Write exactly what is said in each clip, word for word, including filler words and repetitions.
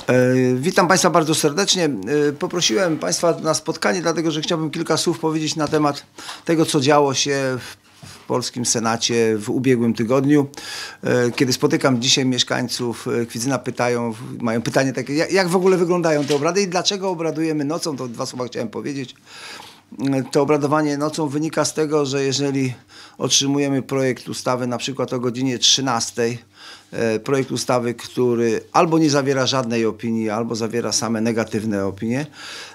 Witam Państwa bardzo serdecznie. Poprosiłem Państwa na spotkanie, dlatego że chciałbym kilka słów powiedzieć na temat tego, co działo się w polskim Senacie w ubiegłym tygodniu. Kiedy spotykam dzisiaj mieszkańców Kwidzyna, pytają, mają pytanie takie, jak w ogóle wyglądają te obrady i dlaczego obradujemy nocą, to dwa słowa chciałem powiedzieć. To obradowanie nocą wynika z tego, że jeżeli otrzymujemy projekt ustawy na przykład o godzinie trzynastej, projekt ustawy, który albo nie zawiera żadnej opinii, albo zawiera same negatywne opinie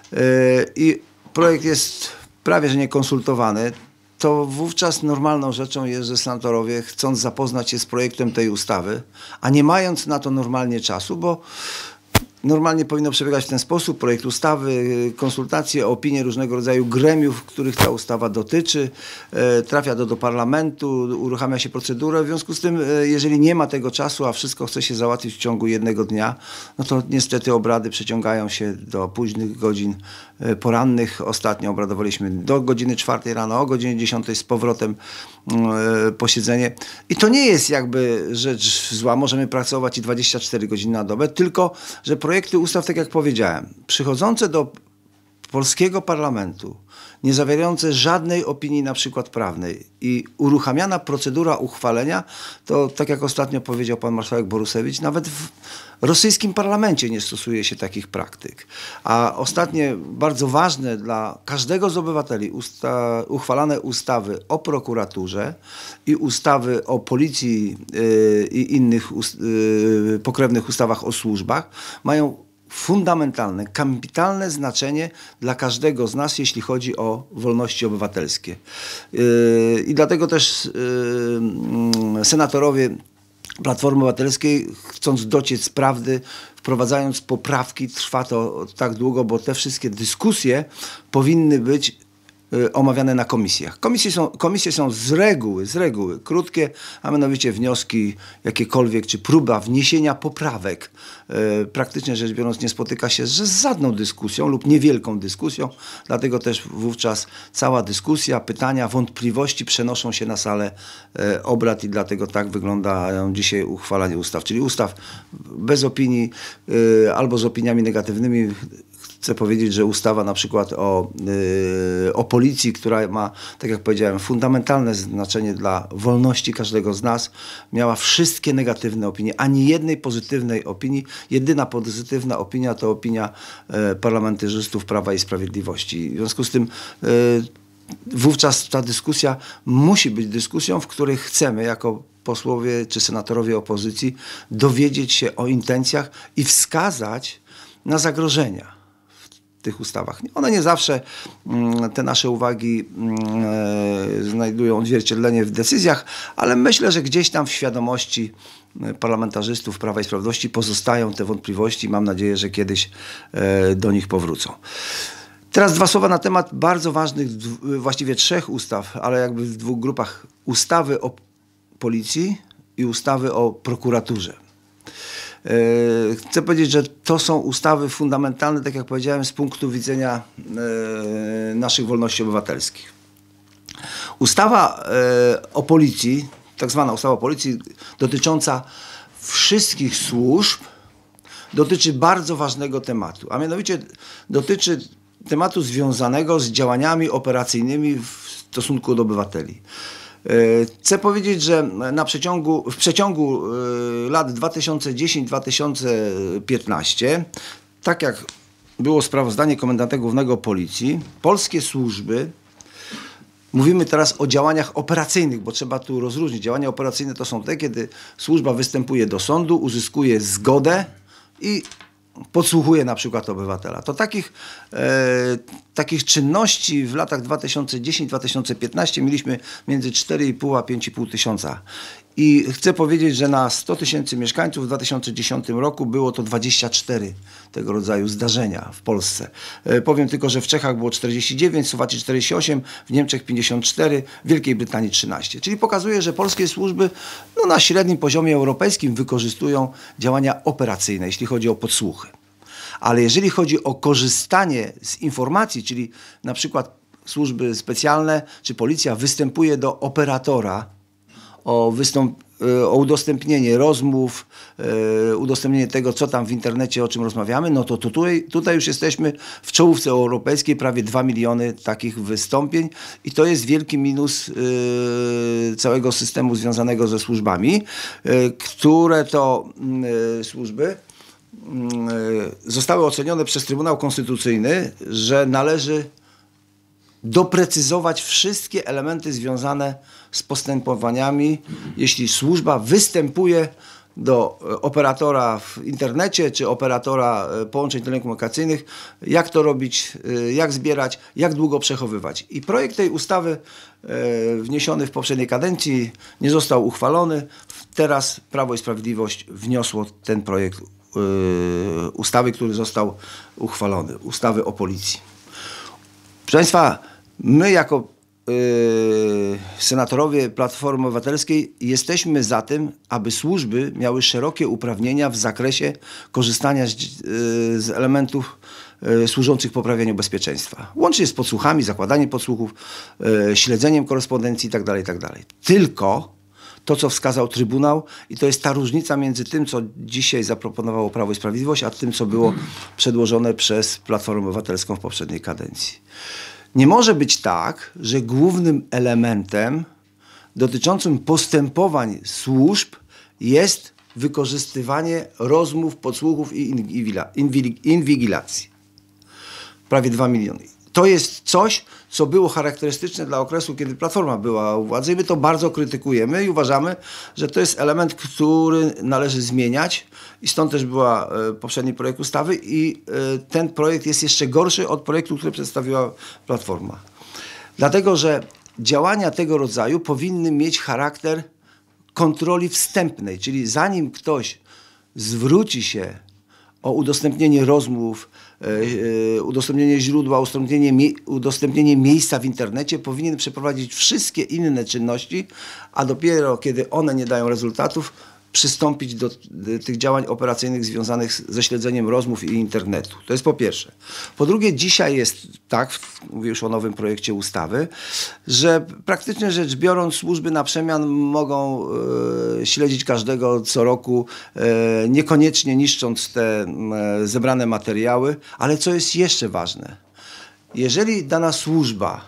i projekt jest prawie że niekonsultowany, to wówczas normalną rzeczą jest, że senatorowie, chcąc zapoznać się z projektem tej ustawy, a nie mając na to normalnie czasu, bo normalnie powinno przebiegać w ten sposób: projekt ustawy, konsultacje, opinie różnego rodzaju gremiów, których ta ustawa dotyczy, e, trafia do, do parlamentu, uruchamia się procedurę. W związku z tym, e, jeżeli nie ma tego czasu, a wszystko chce się załatwić w ciągu jednego dnia, no to niestety obrady przeciągają się do późnych godzin e, porannych. Ostatnio obradowaliśmy do godziny czwartej rano, o godzinie dziesiątej z powrotem e, posiedzenie. I to nie jest jakby rzecz zła, możemy pracować i dwadzieścia cztery godziny na dobę, tylko że projekty ustaw, tak jak powiedziałem, przychodzące do polskiego parlamentu, nie zawierające żadnej opinii na przykład prawnej i uruchamiana procedura uchwalenia, to tak jak ostatnio powiedział pan marszałek Borusewicz, nawet w rosyjskim parlamencie nie stosuje się takich praktyk. A ostatnie, bardzo ważne dla każdego z obywateli, usta uchwalane ustawy o prokuraturze i ustawy o policji yy, i innych yy, pokrewnych ustawach o służbach mają fundamentalne, kapitalne znaczenie dla każdego z nas, jeśli chodzi o wolności obywatelskie. Yy, I dlatego też yy, senatorowie Platformy Obywatelskiej, chcąc dociec prawdy, wprowadzając poprawki, trwa to tak długo, bo te wszystkie dyskusje powinny być omawiane na komisjach. Komisje są, komisje są z reguły, z reguły krótkie, a mianowicie wnioski jakiekolwiek, czy próba wniesienia poprawek, e, praktycznie rzecz biorąc nie spotyka się z żadną dyskusją lub niewielką dyskusją, dlatego też wówczas cała dyskusja, pytania, wątpliwości przenoszą się na salę e, obrad i dlatego tak wyglądają dzisiaj uchwalanie ustaw, czyli ustaw bez opinii e, albo z opiniami negatywnymi. Chcę powiedzieć, że ustawa na przykład o, yy, o policji, która ma, tak jak powiedziałem, fundamentalne znaczenie dla wolności każdego z nas, miała wszystkie negatywne opinie, ani jednej pozytywnej opinii. Jedyna pozytywna opinia to opinia yy, parlamentarzystów Prawa i Sprawiedliwości. W związku z tym yy, wówczas ta dyskusja musi być dyskusją, w której chcemy jako posłowie czy senatorowie opozycji dowiedzieć się o intencjach i wskazać na zagrożenia w tych ustawach. One nie zawsze, te nasze uwagi znajdują odzwierciedlenie w decyzjach, ale myślę, że gdzieś tam w świadomości parlamentarzystów Prawa i Sprawiedliwości pozostają te wątpliwości. Mam nadzieję, że kiedyś do nich powrócą. Teraz dwa słowa na temat bardzo ważnych, właściwie trzech ustaw, ale jakby w dwóch grupach. Ustawy o policji i ustawy o prokuraturze. Chcę powiedzieć, że to są ustawy fundamentalne, tak jak powiedziałem, z punktu widzenia naszych wolności obywatelskich. Ustawa o policji, tak zwana ustawa o policji, dotycząca wszystkich służb, dotyczy bardzo ważnego tematu, a mianowicie dotyczy tematu związanego z działaniami operacyjnymi w stosunku do obywateli. Chcę powiedzieć, że na przeciągu, w przeciągu lat dwa tysiące dziesiąty do dwa tysiące piętnastego, tak jak było sprawozdanie komendanta głównego policji, polskie służby, mówimy teraz o działaniach operacyjnych, bo trzeba tu rozróżnić. Działania operacyjne to są te, kiedy służba występuje do sądu, uzyskuje zgodę i podsłuchuje na przykład obywatela. To takich, e, takich czynności w latach dwa tysiące dziesiątym do dwa tysiące piętnastego mieliśmy między cztery i pół a pięć i pół tysiąca. I chcę powiedzieć, że na sto tysięcy mieszkańców w dwa tysiące dziesiątym roku było to dwadzieścia cztery tego rodzaju zdarzenia w Polsce. E, powiem tylko, że w Czechach było czterdzieści dziewięć, w Słowacji czterdzieści osiem, w Niemczech pięćdziesiąt cztery, w Wielkiej Brytanii trzynaście. Czyli pokazuje, że polskie służby no, na średnim poziomie europejskim wykorzystują działania operacyjne, jeśli chodzi o podsłuchy. Ale jeżeli chodzi o korzystanie z informacji, czyli na przykład służby specjalne czy policja występuje do operatora o wystąp o udostępnienie rozmów, udostępnienie tego, co tam w internecie, o czym rozmawiamy, no to tutaj, tutaj już jesteśmy w czołówce europejskiej, prawie dwa miliony takich wystąpień i to jest wielki minus całego systemu związanego ze służbami, które to służby zostały ocenione przez Trybunał Konstytucyjny, że należy doprecyzować wszystkie elementy związane z postępowaniami, jeśli służba występuje do operatora w internecie czy operatora połączeń telekomunikacyjnych, jak to robić, jak zbierać, jak długo przechowywać. I projekt tej ustawy wniesiony w poprzedniej kadencji nie został uchwalony. Teraz Prawo i Sprawiedliwość wniosło ten projekt ustawy, który został uchwalony, ustawy o policji. Proszę Państwa, my jako yy, senatorowie Platformy Obywatelskiej jesteśmy za tym, aby służby miały szerokie uprawnienia w zakresie korzystania z, yy, z elementów yy, służących poprawianiu bezpieczeństwa. Łącznie z podsłuchami, zakładaniem podsłuchów, yy, śledzeniem korespondencji itd., itd. Tylko to, co wskazał Trybunał, i to jest ta różnica między tym, co dzisiaj zaproponowało Prawo i Sprawiedliwość, a tym, co było przedłożone przez Platformę Obywatelską w poprzedniej kadencji. Nie może być tak, że głównym elementem dotyczącym postępowań służb jest wykorzystywanie rozmów, podsłuchów i inwigilacji. Prawie dwa miliony. To jest coś, co było charakterystyczne dla okresu, kiedy Platforma była u władzy i my to bardzo krytykujemy i uważamy, że to jest element, który należy zmieniać i stąd też była poprzedni projekt ustawy i ten projekt jest jeszcze gorszy od projektu, który przedstawiła Platforma. Dlatego, że działania tego rodzaju powinny mieć charakter kontroli wstępnej, czyli zanim ktoś zwróci się o udostępnienie rozmów, udostępnienie źródła, udostępnienie, udostępnienie miejsca w internecie, powinien przeprowadzić wszystkie inne czynności, a dopiero kiedy one nie dają rezultatów, przystąpić do tych działań operacyjnych związanych ze śledzeniem rozmów i internetu. To jest po pierwsze. Po drugie, dzisiaj jest tak, mówię już o nowym projekcie ustawy, że praktycznie rzecz biorąc służby na przemian mogą e, śledzić każdego co roku, e, niekoniecznie niszcząc te e, zebrane materiały, ale co jest jeszcze ważne, jeżeli dana służba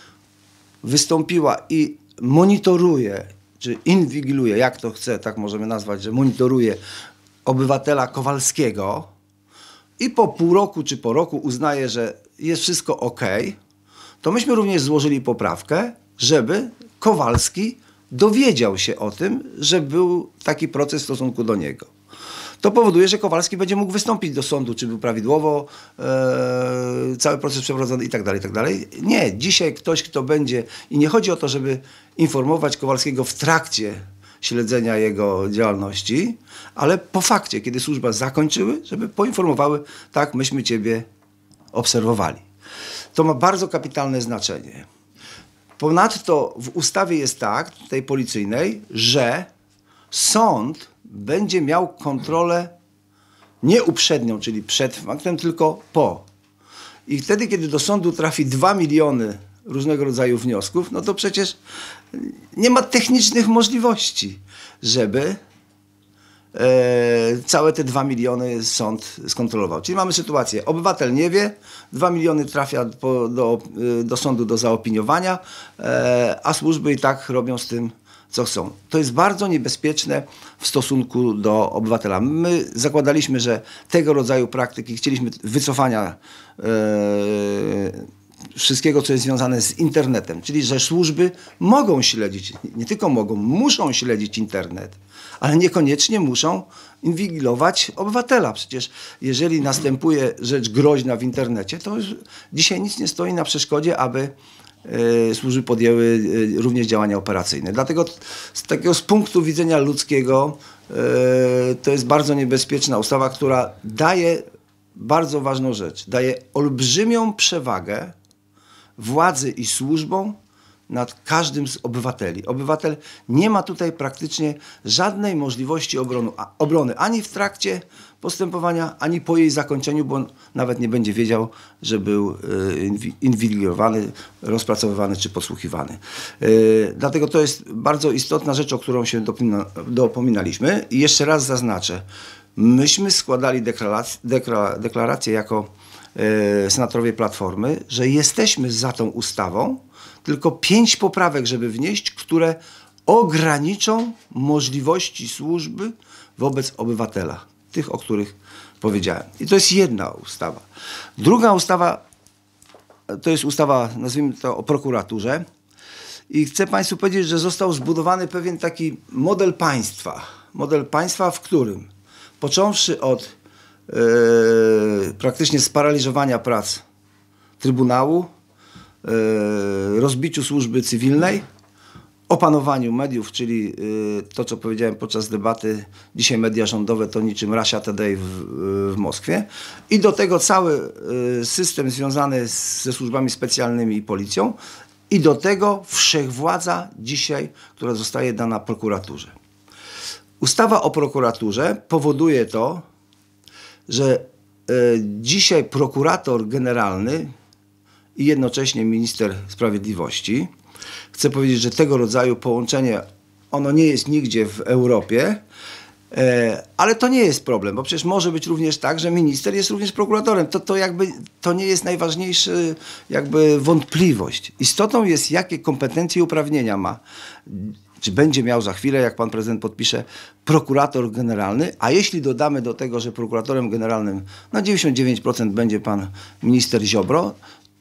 wystąpiła i monitoruje czy inwigiluje, jak to chce, tak możemy nazwać, że monitoruje obywatela Kowalskiego i po pół roku czy po roku uznaje, że jest wszystko ok, to myśmy również złożyli poprawkę, żeby Kowalski dowiedział się o tym, że był taki proces w stosunku do niego. To powoduje, że Kowalski będzie mógł wystąpić do sądu, czy był prawidłowo e, cały proces przeprowadzony i tak dalej, i tak dalej. Nie, dzisiaj ktoś, kto będzie, i nie chodzi o to, żeby informować Kowalskiego w trakcie śledzenia jego działalności, ale po fakcie, kiedy służby zakończyły, żeby poinformowały, tak, myśmy ciebie obserwowali. To ma bardzo kapitalne znaczenie. Ponadto w ustawie jest tak, tej policyjnej, że sąd będzie miał kontrolę nie uprzednią, czyli przed faktem, tylko po. I wtedy, kiedy do sądu trafi dwa miliony różnego rodzaju wniosków, no to przecież nie ma technicznych możliwości, żeby e, całe te dwa miliony sąd skontrolował. Czyli mamy sytuację, obywatel nie wie, dwa miliony trafia po, do, do sądu do zaopiniowania, e, a służby i tak robią z tym, co chcą. To jest bardzo niebezpieczne w stosunku do obywatela. My zakładaliśmy, że tego rodzaju praktyki, chcieliśmy wycofania e, wszystkiego, co jest związane z internetem, czyli że służby mogą śledzić, nie tylko mogą, muszą śledzić internet, ale niekoniecznie muszą inwigilować obywatela. Przecież jeżeli następuje rzecz groźna w internecie, to już dzisiaj nic nie stoi na przeszkodzie, aby służby podjęły również działania operacyjne. Dlatego z takiego z punktu widzenia ludzkiego to jest bardzo niebezpieczna ustawa, która daje bardzo ważną rzecz. Daje olbrzymią przewagę władzy i służbom nad każdym z obywateli. Obywatel nie ma tutaj praktycznie żadnej możliwości obrony, obrony ani w trakcie postępowania, ani po jej zakończeniu, bo on nawet nie będzie wiedział, że był inwigilowany, rozpracowywany czy podsłuchiwany. Dlatego to jest bardzo istotna rzecz, o którą się dopomina, dopominaliśmy. I jeszcze raz zaznaczę, myśmy składali deklarację, dekla, deklarację jako e, senatorowie Platformy, że jesteśmy za tą ustawą, tylko pięć poprawek, żeby wnieść, które ograniczą możliwości służby wobec obywatela. Tych, o których powiedziałem. I to jest jedna ustawa. Druga ustawa to jest ustawa, nazwijmy to, o prokuraturze. I chcę Państwu powiedzieć, że został zbudowany pewien taki model państwa. Model państwa, w którym począwszy od yy, praktycznie sparaliżowania prac Trybunału, yy, rozbiciu służby cywilnej, opanowaniu mediów, czyli y, to, co powiedziałem podczas debaty, dzisiaj media rządowe to niczym Russia Today w, w Moskwie, i do tego cały y, system związany z, ze służbami specjalnymi i policją, i do tego wszechwładza dzisiaj, która zostaje dana prokuraturze. Ustawa o prokuraturze powoduje to, że y, dzisiaj prokurator generalny i jednocześnie minister sprawiedliwości, chcę powiedzieć, że tego rodzaju połączenie, ono nie jest nigdzie w Europie, e, ale to nie jest problem, bo przecież może być również tak, że minister jest również prokuratorem. To, to jakby to nie jest najważniejsza jakby wątpliwość. Istotą jest, jakie kompetencje i uprawnienia ma, czy będzie miał za chwilę, jak pan prezydent podpisze, prokurator generalny, a jeśli dodamy do tego, że prokuratorem generalnym na dziewięćdziesiąt dziewięć procent będzie pan minister Ziobro,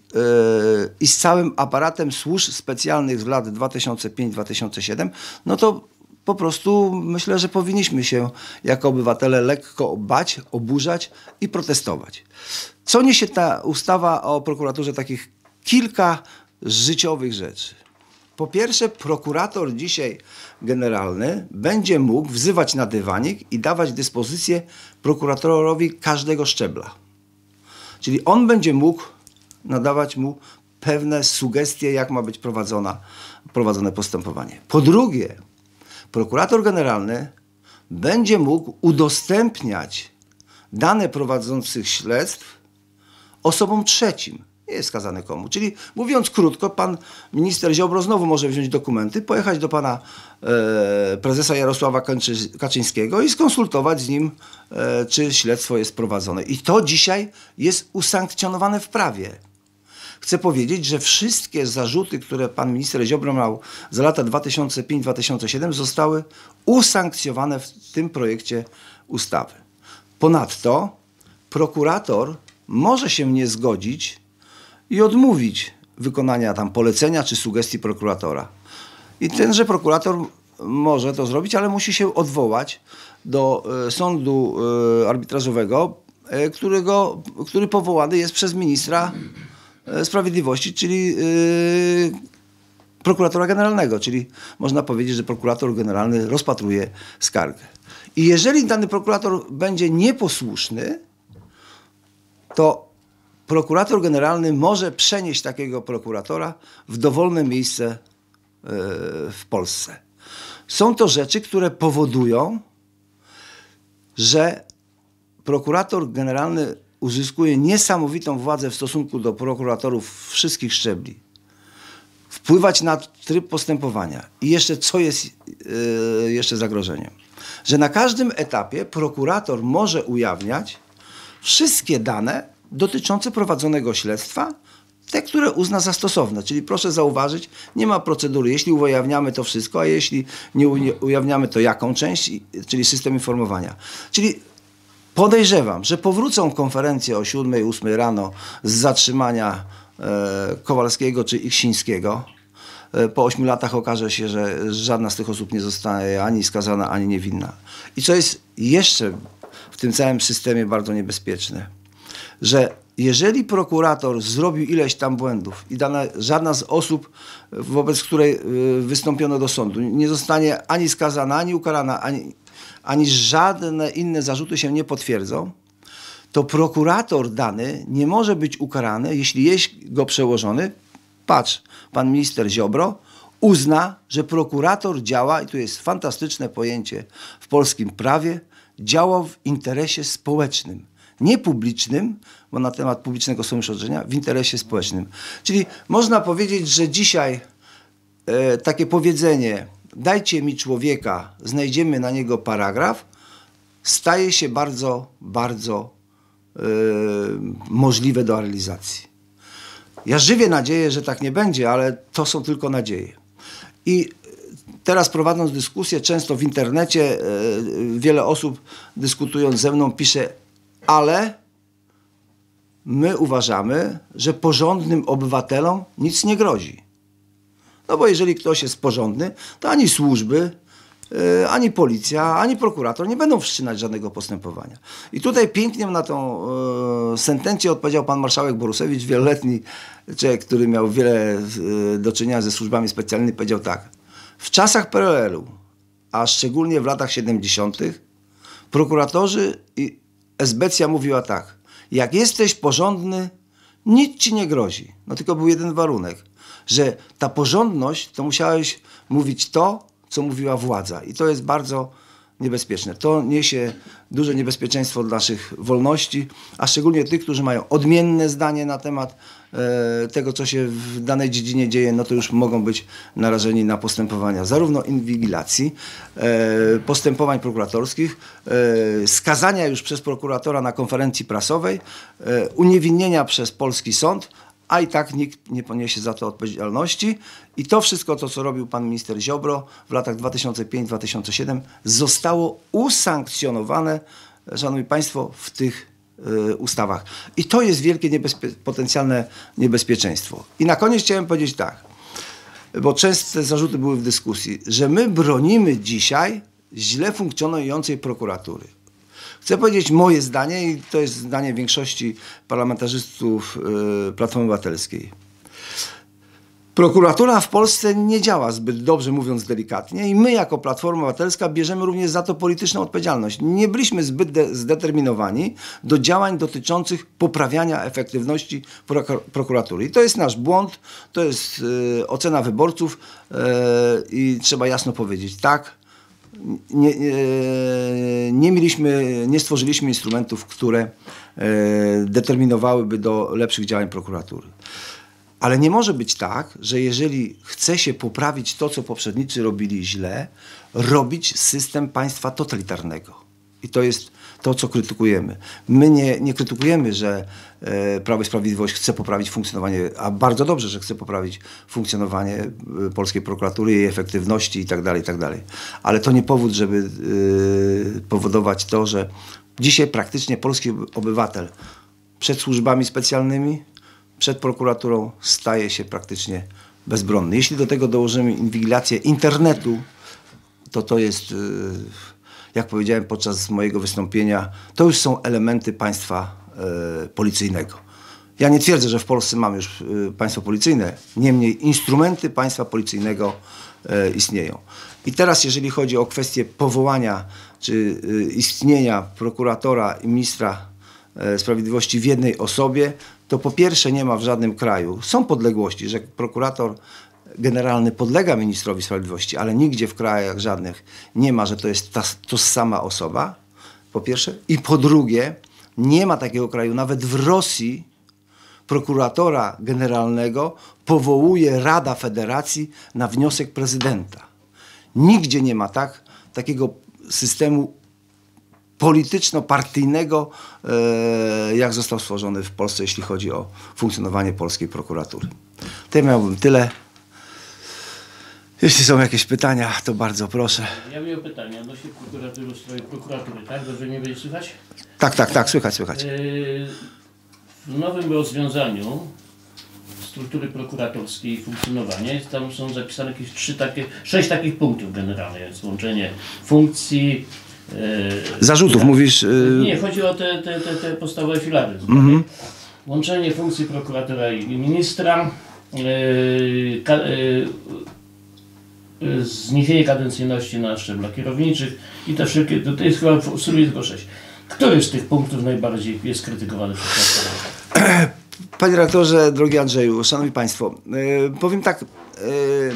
i z całym aparatem służb specjalnych z lat dwa tysiące piąty do dwa tysiące siódmego, no to po prostu myślę, że powinniśmy się jako obywatele lekko bać, oburzać i protestować. Co niesie ta ustawa o prokuraturze? Takich kilka życiowych rzeczy. Po pierwsze, prokurator dzisiaj generalny będzie mógł wzywać na dywanik i dawać dyspozycję prokuratorowi każdego szczebla. Czyli on będzie mógł nadawać mu pewne sugestie, jak ma być prowadzona, prowadzone postępowanie. Po drugie, prokurator generalny będzie mógł udostępniać dane prowadzących śledztw osobom trzecim. Nie jest skazany komu. Czyli mówiąc krótko, pan minister Ziobro znowu może wziąć dokumenty, pojechać do pana e, prezesa Jarosława Kaczy, Kaczyńskiego i skonsultować z nim, e, czy śledztwo jest prowadzone. I to dzisiaj jest usankcjonowane w prawie. Chcę powiedzieć, że wszystkie zarzuty, które pan minister Ziobro miał za lata dwa tysiące piąty do dwa tysiące siódmego, zostały usankcjonowane w tym projekcie ustawy. Ponadto prokurator może się nie zgodzić i odmówić wykonania tam polecenia czy sugestii prokuratora. I tenże prokurator może to zrobić, ale musi się odwołać do e, sądu e, arbitrażowego, e, którego, który powołany jest przez ministra e, sprawiedliwości, czyli e, prokuratora generalnego, czyli można powiedzieć, że prokurator generalny rozpatruje skargę. I jeżeli dany prokurator będzie nieposłuszny, to prokurator generalny może przenieść takiego prokuratora w dowolne miejsce w Polsce. Są to rzeczy, które powodują, że prokurator generalny uzyskuje niesamowitą władzę w stosunku do prokuratorów wszystkich szczebli. Wpływać na tryb postępowania. I jeszcze co jest yy, jeszcze zagrożeniem? Że na każdym etapie prokurator może ujawniać wszystkie dane dotyczące prowadzonego śledztwa, te, które uzna za stosowne. Czyli proszę zauważyć, nie ma procedury. Jeśli ujawniamy to wszystko, a jeśli nie ujawniamy, to jaką część, czyli system informowania. Czyli podejrzewam, że powrócą konferencje o siódmej, ósmej rano z zatrzymania e, Kowalskiego czy Iksińskiego. E, po ośmiu latach okaże się, że żadna z tych osób nie zostanie ani skazana, ani niewinna. I co jest jeszcze w tym całym systemie bardzo niebezpieczne, że jeżeli prokurator zrobił ileś tam błędów i dana, żadna z osób, wobec której wystąpiono do sądu, nie zostanie ani skazana, ani ukarana, ani, ani żadne inne zarzuty się nie potwierdzą, to prokurator dany nie może być ukarany, jeśli jest go przełożony, patrz, pan minister Ziobro uzna, że prokurator działa, i tu jest fantastyczne pojęcie w polskim prawie, działał w interesie społecznym. Nie publicznym, bo na temat publicznego są już orzeczenia, w interesie społecznym. Czyli można powiedzieć, że dzisiaj e, takie powiedzenie, dajcie mi człowieka, znajdziemy na niego paragraf, staje się bardzo, bardzo e, możliwe do realizacji. Ja żywię nadzieję, że tak nie będzie, ale to są tylko nadzieje. I teraz prowadząc dyskusję, często w internecie e, wiele osób dyskutując ze mną pisze, ale my uważamy, że porządnym obywatelom nic nie grozi. No bo jeżeli ktoś jest porządny, to ani służby, yy, ani policja, ani prokurator nie będą wszczynać żadnego postępowania. I tutaj pięknie na tą yy, sentencję odpowiedział pan marszałek Borusewicz, wieloletni człowiek, który miał wiele yy, do czynienia ze służbami specjalnymi, powiedział tak. W czasach P R L u, a szczególnie w latach siedemdziesiątych, prokuratorzy i esbecja mówiła tak, jak jesteś porządny, nic ci nie grozi. No tylko był jeden warunek, że ta porządność, to musiałeś mówić to, co mówiła władza. I to jest bardzo niebezpieczne. To niesie duże niebezpieczeństwo dla naszych wolności, a szczególnie tych, którzy mają odmienne zdanie na temat e, tego, co się w danej dziedzinie dzieje, no to już mogą być narażeni na postępowania zarówno inwigilacji, e, postępowań prokuratorskich, e, skazania już przez prokuratora na konferencji prasowej, e, uniewinnienia przez polski sąd, a i tak nikt nie poniesie za to odpowiedzialności. I to wszystko, to co robił pan minister Ziobro w latach dwa tysiące piątym do dwa tysiące siódmego zostało usankcjonowane, szanowni państwo, w tych y, ustawach. I to jest wielkie niebezpie potencjalne niebezpieczeństwo. I na koniec chciałem powiedzieć tak, bo częste zarzuty były w dyskusji, że my bronimy dzisiaj źle funkcjonującej prokuratury. Chcę powiedzieć moje zdanie i to jest zdanie większości parlamentarzystów yy, Platformy Obywatelskiej. Prokuratura w Polsce nie działa zbyt dobrze, mówiąc delikatnie, i my jako Platforma Obywatelska bierzemy również za to polityczną odpowiedzialność. Nie byliśmy zbyt zdeterminowani do działań dotyczących poprawiania efektywności prok prokuratury. I to jest nasz błąd, to jest yy, ocena wyborców yy, i trzeba jasno powiedzieć, tak, Nie, nie, nie mieliśmy, nie stworzyliśmy instrumentów, które e, determinowałyby do lepszych działań prokuratury. Ale nie może być tak, że jeżeli chce się poprawić to, co poprzednicy robili źle, robić system państwa totalitarnego. I to jest to, co krytykujemy. My nie, nie krytykujemy, że e, Prawo i Sprawiedliwość chce poprawić funkcjonowanie, a bardzo dobrze, że chce poprawić funkcjonowanie e, polskiej prokuratury, jej efektywności itd., itd. Ale to nie powód, żeby e, powodować to, że dzisiaj praktycznie polski obywatel przed służbami specjalnymi, przed prokuraturą staje się praktycznie bezbronny. Jeśli do tego dołożymy inwigilację internetu, to to jest... E, jak powiedziałem podczas mojego wystąpienia, to już są elementy państwa e, policyjnego. Ja nie twierdzę, że w Polsce mamy już e, państwo policyjne, niemniej instrumenty państwa policyjnego e, istnieją. I teraz jeżeli chodzi o kwestię powołania czy e, istnienia prokuratora i ministra e, sprawiedliwości w jednej osobie, to po pierwsze nie ma w żadnym kraju, są podległości, że prokurator generalny podlega ministrowi sprawiedliwości, ale nigdzie w krajach żadnych nie ma, że to jest ta to sama osoba, po pierwsze. I po drugie, nie ma takiego kraju, nawet w Rosji prokuratora generalnego powołuje Rada Federacji na wniosek prezydenta. Nigdzie nie ma tak, takiego systemu polityczno-partyjnego, e, jak został stworzony w Polsce, jeśli chodzi o funkcjonowanie polskiej prokuratury. To miałbym tyle. Jeśli są jakieś pytania, to bardzo proszę. Ja miałem pytanie odnośnie prokuratury, ustroju prokuratury, tak? Dobrze mnie będzie słychać? Tak, tak, tak, słychać, słychać. W nowym rozwiązaniu struktury prokuratorskiej i funkcjonowania, tam są zapisane jakieś trzy takie, sześć takich punktów generalnie, jest łączenie funkcji. Zarzutów tak? mówisz? Nie, chodzi o te, te, te, te podstawowe filary. Mm-hmm. Łączenie funkcji prokuratora i ministra, yy, ka, yy, zniesienie kadencyjności na szczeblach kierowniczych i te wszelkie, to jest chyba w sumie tylko sześć. Który z tych punktów najbardziej jest krytykowany przez Platformę? Panie redaktorze, drogi Andrzeju, szanowni państwo, yy, powiem tak, yy,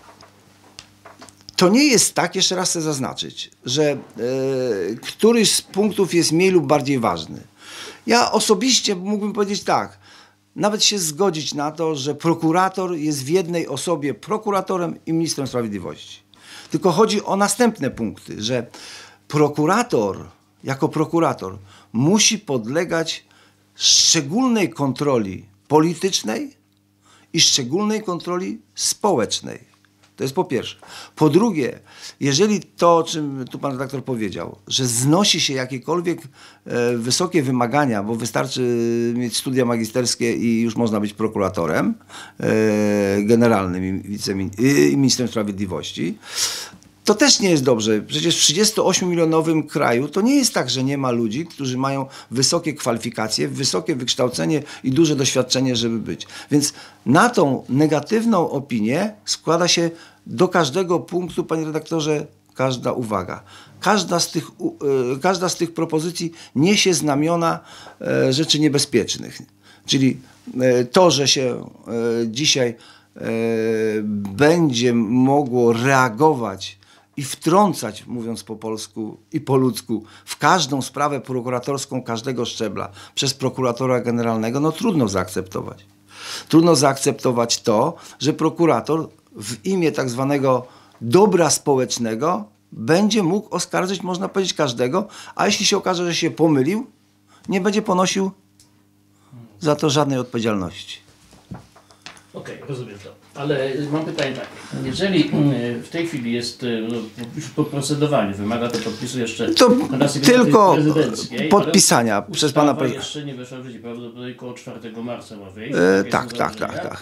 to nie jest tak, jeszcze raz chcę zaznaczyć, że yy, któryś z punktów jest mniej lub bardziej ważny. Ja osobiście mógłbym powiedzieć tak, nawet się zgodzić na to, że prokurator jest w jednej osobie prokuratorem i ministrem sprawiedliwości. Tylko chodzi o następne punkty, że prokurator jako prokurator musi podlegać szczególnej kontroli politycznej i szczególnej kontroli społecznej. To jest po pierwsze. Po drugie, jeżeli to, o czym tu pan redaktor powiedział, że znosi się jakiekolwiek e, wysokie wymagania, bo wystarczy mieć studia magisterskie i już można być prokuratorem e, generalnym i, wicemin- i ministrem sprawiedliwości, to też nie jest dobrze. Przecież w trzydziestoośmiomilionowym kraju to nie jest tak, że nie ma ludzi, którzy mają wysokie kwalifikacje, wysokie wykształcenie i duże doświadczenie, żeby być. Więc na tą negatywną opinię składa się do każdego punktu, panie redaktorze, każda uwaga. Każda z tych, y, każda z tych propozycji niesie znamiona y, rzeczy niebezpiecznych. Czyli y, to, że się y, dzisiaj y, będzie mogło reagować i wtrącać, mówiąc po polsku i po ludzku, w każdą sprawę prokuratorską każdego szczebla przez prokuratora generalnego, no trudno zaakceptować. Trudno zaakceptować to, że prokurator w imię tak zwanego dobra społecznego będzie mógł oskarżyć, można powiedzieć, każdego, a jeśli się okaże, że się pomylił, nie będzie ponosił za to żadnej odpowiedzialności. Okej, okay, rozumiem to. Ale mam pytanie takie. Jeżeli w tej chwili jest no, już po procedowaniu, wymaga to podpisu jeszcze to tylko podpisania przez pana prezydenta. Jeszcze nie weszła w życie, prawdopodobnie około czwartego marca ma wyjść. E, tak, tak, tak, tak.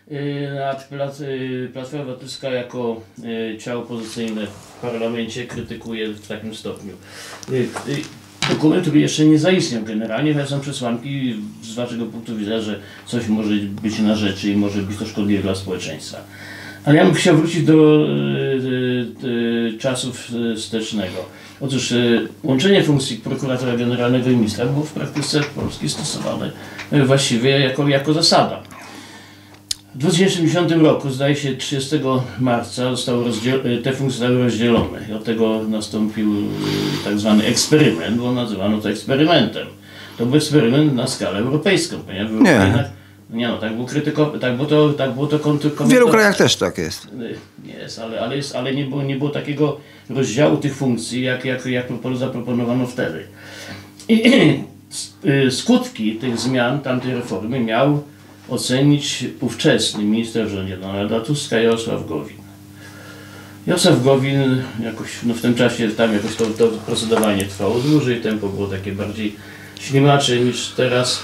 A Platforma Obywatelska jako ciało opozycyjne w parlamencie krytykuje w takim stopniu. Dokument, który jeszcze nie zaistniał generalnie, ale są przesłanki z waszego punktu widzenia, że coś może być na rzeczy i może być to szkodliwe dla społeczeństwa. Ale ja bym chciał wrócić do y, y, y, czasów wstecznego. Otóż y, łączenie funkcji prokuratora generalnego i ministra było w praktyce Polski stosowane y, właściwie jako, jako zasada. W dwa tysiące dziesiątym roku, zdaje się trzydziestego marca, zostało te funkcje zostały rozdzielone i od tego nastąpił tak zwany eksperyment, bo nazywano to eksperymentem. To był eksperyment na skalę europejską, ponieważ w nie. nie no, tak było krytykowane, tak było to, tak było to W wielu krajach też tak jest. Jest, ale, ale, jest, ale nie, było, nie było takiego rozdziału tych funkcji, jak, jak, jak zaproponowano wtedy. I skutki tych zmian, tamtej reformy miał ocenić ówczesny minister w rządzie Donalda Tuska, Jarosław Gowin. Jarosław Gowin jakoś, no w tym czasie tam jakoś to, to procedowanie trwało dłużej, tempo było takie bardziej ślimacze niż teraz.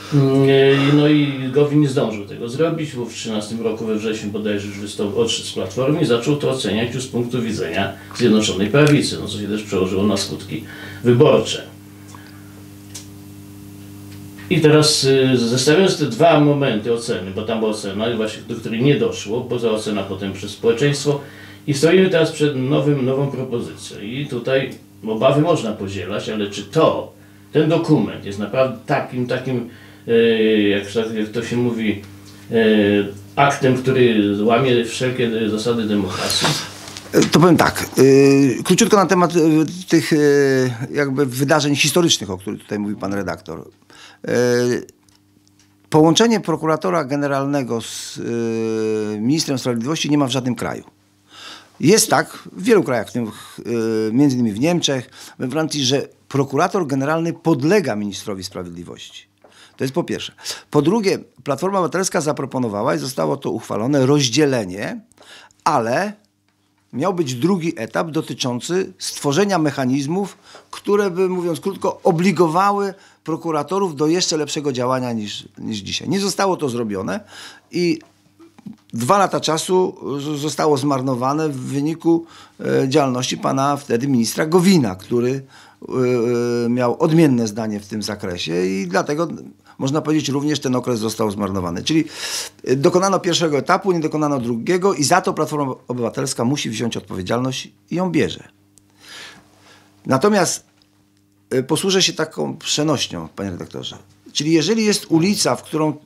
No i Gowin nie zdążył tego zrobić, bo w dwa tysiące trzynastym roku we wrześniu bodajże już wystąpił, odszedł z Platformy i zaczął to oceniać już z punktu widzenia Zjednoczonej Prawicy, no co się też przełożyło na skutki wyborcze. I teraz y, zestawiając te dwa momenty oceny, bo tam była ocena, właśnie, do której nie doszło, bo za ocena potem przez społeczeństwo i stoimy teraz przed nowym, nową propozycją. I tutaj obawy można podzielać, ale czy to, ten dokument jest naprawdę takim, takim y, jak, jak to się mówi, y, aktem, który łamie wszelkie zasady demokracji? To powiem tak, yy, króciutko na temat yy, tych yy, jakby wydarzeń historycznych, o których tutaj mówi pan redaktor. Yy, połączenie prokuratora generalnego z yy, ministrem sprawiedliwości nie ma w żadnym kraju. Jest tak w wielu krajach, w tym yy, między innymi w Niemczech, we Francji, że prokurator generalny podlega ministrowi sprawiedliwości. To jest po pierwsze. Po drugie, Platforma Obywatelska zaproponowała i zostało to uchwalone rozdzielenie, ale miał być drugi etap dotyczący stworzenia mechanizmów, które by, mówiąc krótko, obligowały prokuratorów do jeszcze lepszego działania niż, niż dzisiaj. Nie zostało to zrobione i dwa lata czasu zostało zmarnowane w wyniku e, działalności pana wtedy ministra Gowina, który e, miał odmienne zdanie w tym zakresie i dlatego można powiedzieć, również ten okres został zmarnowany. Czyli dokonano pierwszego etapu, nie dokonano drugiego i za to Platforma Obywatelska musi wziąć odpowiedzialność i ją bierze. Natomiast posłużę się taką przenośnią, panie redaktorze. Czyli jeżeli jest ulica, w którą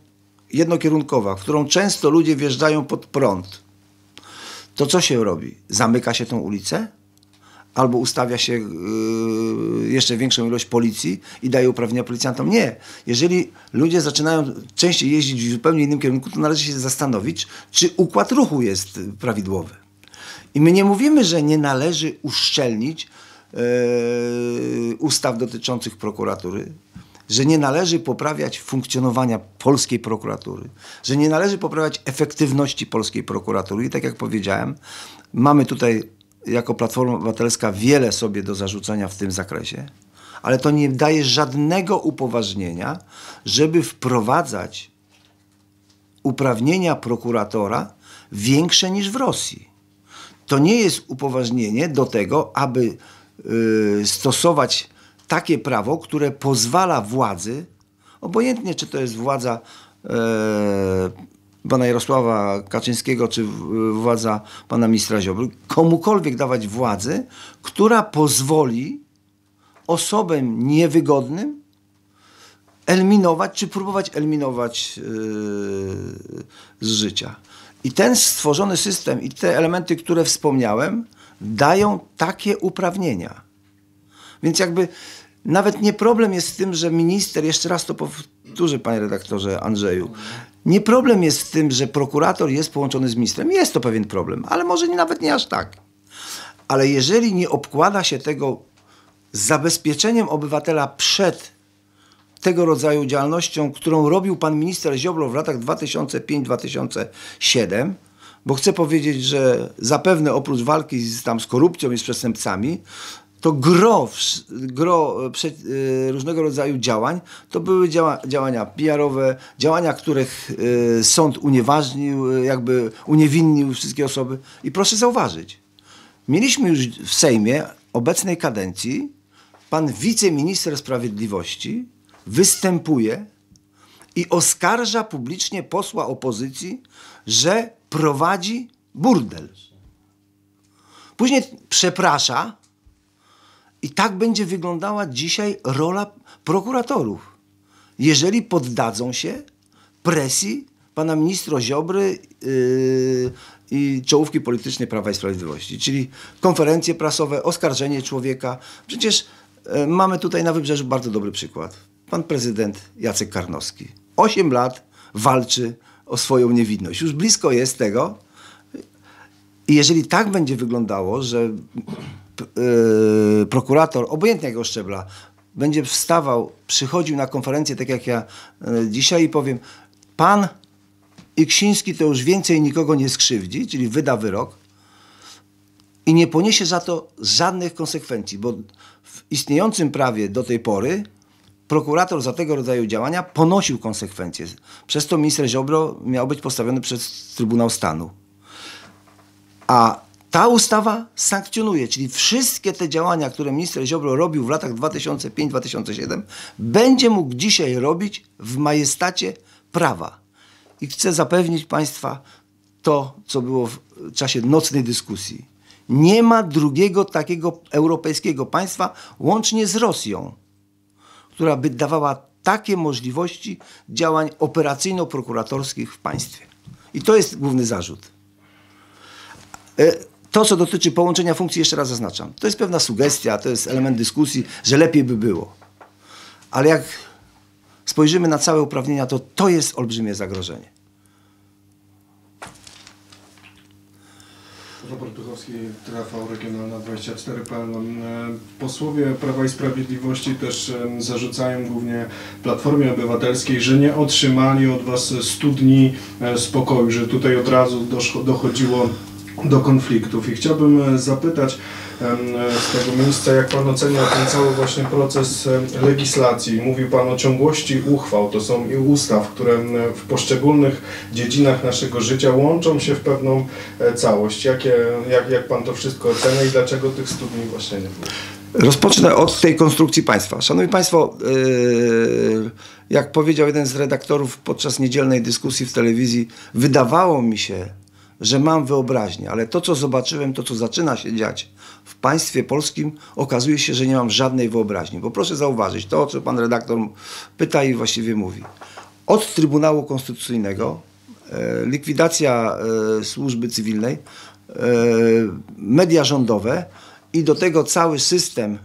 jednokierunkowa, w którą często ludzie wjeżdżają pod prąd, to co się robi? Zamyka się tą ulicę? Albo ustawia się yy, jeszcze większą ilość policji i daje uprawnienia policjantom? Nie. Jeżeli ludzie zaczynają częściej jeździć w zupełnie innym kierunku, to należy się zastanowić, czy układ ruchu jest prawidłowy. I my nie mówimy, że nie należy uszczelnić yy, ustaw dotyczących prokuratury, że nie należy poprawiać funkcjonowania polskiej prokuratury, że nie należy poprawiać efektywności polskiej prokuratury. I tak jak powiedziałem, mamy tutaj jako Platforma Obywatelska wiele sobie do zarzucenia w tym zakresie, ale to nie daje żadnego upoważnienia, żeby wprowadzać uprawnienia prokuratora większe niż w Rosji. To nie jest upoważnienie do tego, aby yy, stosować takie prawo, które pozwala władzy, obojętnie czy to jest władza e, pana Jarosława Kaczyńskiego, czy władza pana ministra Ziobry, komukolwiek dawać władzę, która pozwoli osobom niewygodnym eliminować, czy próbować eliminować e, z życia. I ten stworzony system i te elementy, które wspomniałem, dają takie uprawnienia. Więc jakby nawet nie problem jest w tym, że minister, jeszcze raz to powtórzę, panie redaktorze Andrzeju, nie problem jest w tym, że prokurator jest połączony z ministrem. Jest to pewien problem, ale może nie, nawet nie aż tak. Ale jeżeli nie obkłada się tego zabezpieczeniem obywatela przed tego rodzaju działalnością, którą robił pan minister Ziobro w latach dwa tysiące piąty do dwa tysiące siódmego, bo chcę powiedzieć, że zapewne oprócz walki z, tam, z korupcją i z przestępcami, to gro, gro różnego rodzaju działań, to były działa, działania P R owe, działania, których sąd unieważnił, jakby uniewinnił wszystkie osoby. I proszę zauważyć, mieliśmy już w Sejmie obecnej kadencji, pan wiceminister sprawiedliwości występuje i oskarża publicznie posła opozycji, że prowadzi burdel. Później przeprasza. I tak będzie wyglądała dzisiaj rola prokuratorów, jeżeli poddadzą się presji pana ministra Ziobry yy, i czołówki politycznej Prawa i Sprawiedliwości. Czyli konferencje prasowe, oskarżenie człowieka. Przecież yy, mamy tutaj na Wybrzeżu bardzo dobry przykład. Pan prezydent Jacek Karnowski. Osiem lat walczy o swoją niewinność. Już blisko jest tego. I jeżeli tak będzie wyglądało, że Yy, prokurator, obojętnie jakiego szczebla, będzie wstawał, przychodził na konferencję, tak jak ja yy, dzisiaj i powiem, pan Iksiński to już więcej nikogo nie skrzywdzi, czyli wyda wyrok i nie poniesie za to żadnych konsekwencji, bo w istniejącym prawie do tej pory prokurator za tego rodzaju działania ponosił konsekwencje. Przez to minister Ziobro miał być postawiony przed Trybunał Stanu. A ta ustawa sankcjonuje, czyli wszystkie te działania, które minister Ziobro robił w latach dwa tysiące piąty do dwa tysiące siódmego, będzie mógł dzisiaj robić w majestacie prawa. I chcę zapewnić państwa to, co było w czasie nocnej dyskusji. Nie ma drugiego takiego europejskiego państwa, łącznie z Rosją, która by dawała takie możliwości działań operacyjno-prokuratorskich w państwie. I to jest główny zarzut. To, co dotyczy połączenia funkcji, jeszcze raz zaznaczam. To jest pewna sugestia, to jest element dyskusji, że lepiej by było. Ale jak spojrzymy na całe uprawnienia, to to jest olbrzymie zagrożenie. Robert Duchowski, T V V Regionalna dwadzieścia cztery kropka p l. Posłowie Prawa i Sprawiedliwości też zarzucają głównie Platformie Obywatelskiej, że nie otrzymali od was stu dni spokoju, że tutaj od razu doszło, dochodziło do konfliktów. I chciałbym zapytać z tego miejsca, jak pan ocenia ten cały właśnie proces legislacji. Mówił pan o ciągłości uchwał, to są i ustaw, które w poszczególnych dziedzinach naszego życia łączą się w pewną całość. Jakie, jak, jak pan to wszystko ocenia i dlaczego tych stu dni właśnie nie było? Rozpocznę od tej konstrukcji państwa. Szanowni państwo, yy, jak powiedział jeden z redaktorów podczas niedzielnej dyskusji w telewizji, wydawało mi się, że mam wyobraźnię, ale to, co zobaczyłem, to, co zaczyna się dziać w państwie polskim, okazuje się, że nie mam żadnej wyobraźni. Bo proszę zauważyć, to, o co pan redaktor pyta i właściwie mówi. od Trybunału Konstytucyjnego, e, likwidacja e, służby cywilnej, e, media rządowe i do tego cały system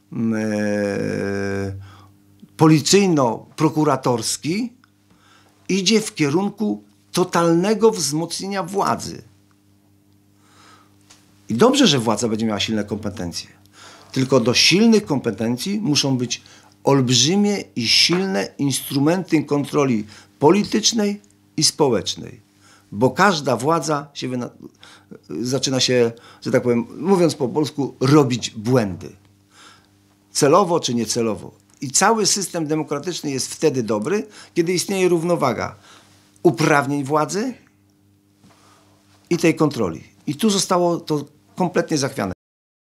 e, policyjno-prokuratorski idzie w kierunku totalnego wzmocnienia władzy. I dobrze, że władza będzie miała silne kompetencje. Tylko do silnych kompetencji muszą być olbrzymie i silne instrumenty kontroli politycznej i społecznej. Bo każda władza się wyna- zaczyna się, że tak powiem, mówiąc po polsku, robić błędy. Celowo czy niecelowo. I cały system demokratyczny jest wtedy dobry, kiedy istnieje równowaga uprawnień władzy i tej kontroli. I tu zostało to kompletnie zachwiane.